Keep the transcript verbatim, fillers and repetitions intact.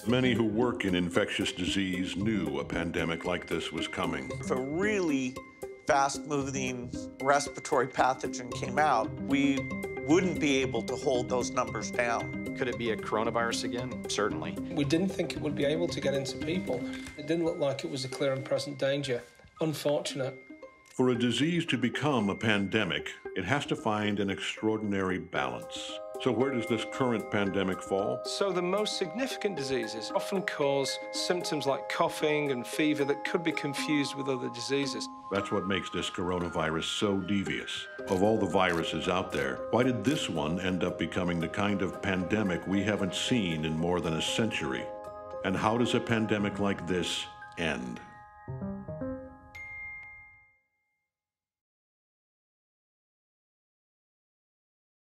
Many who work in infectious disease knew a pandemic like this was coming. If a really fast-moving respiratory pathogen came out, we wouldn't be able to hold those numbers down. Could it be a coronavirus again? Certainly. We didn't think it would be able to get into people. It didn't look like it was a clear and present danger. Unfortunate. For a disease to become a pandemic, it has to find an extraordinary balance. So where does this current pandemic fall? So the most significant diseases often cause symptoms like coughing and fever that could be confused with other diseases. That's what makes this coronavirus so devious. Of all the viruses out there, why did this one end up becoming the kind of pandemic we haven't seen in more than a century? And how does a pandemic like this end?